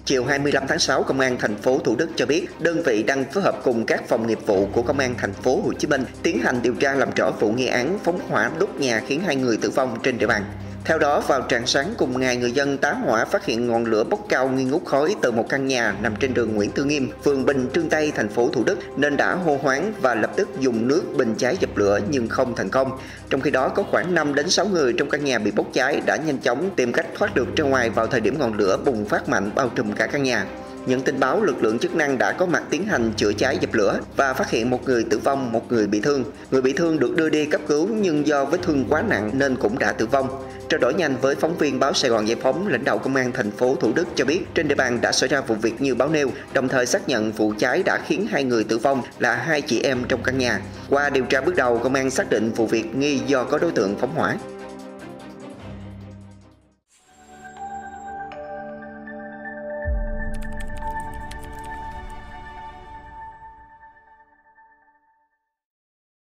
Chiều 25 tháng 6, Công an thành phố Thủ Đức cho biết đơn vị đang phối hợp cùng các phòng nghiệp vụ của Công an thành phố Hồ Chí Minh tiến hành điều tra làm rõ vụ nghi án phóng hỏa đốt nhà khiến 2 người tử vong trên địa bàn. Theo đó, vào rạng sáng cùng ngày, người dân tá hỏa phát hiện ngọn lửa bốc cao nghi ngút khói từ một căn nhà nằm trên đường Nguyễn Thư Nghiêm, phường Bình Trương Tây, thành phố Thủ Đức nên đã hô hoán và lập tức dùng nước bình cháy dập lửa nhưng không thành công. Trong khi đó, có khoảng 5 đến 6 người trong căn nhà bị bốc cháy đã nhanh chóng tìm cách thoát được ra ngoài vào thời điểm ngọn lửa bùng phát mạnh bao trùm cả căn nhà. Nhận tin báo, lực lượng chức năng đã có mặt tiến hành chữa cháy dập lửa và phát hiện một người tử vong, một người bị thương. Người bị thương được đưa đi cấp cứu nhưng do vết thương quá nặng nên cũng đã tử vong. Trao đổi nhanh với phóng viên báo Sài Gòn Giải phóng, lãnh đạo Công an thành phố Thủ Đức cho biết trên địa bàn đã xảy ra vụ việc như báo nêu, đồng thời xác nhận vụ cháy đã khiến 2 người tử vong là 2 chị em trong căn nhà. Qua điều tra bước đầu, công an xác định vụ việc nghi do có đối tượng phóng hỏa.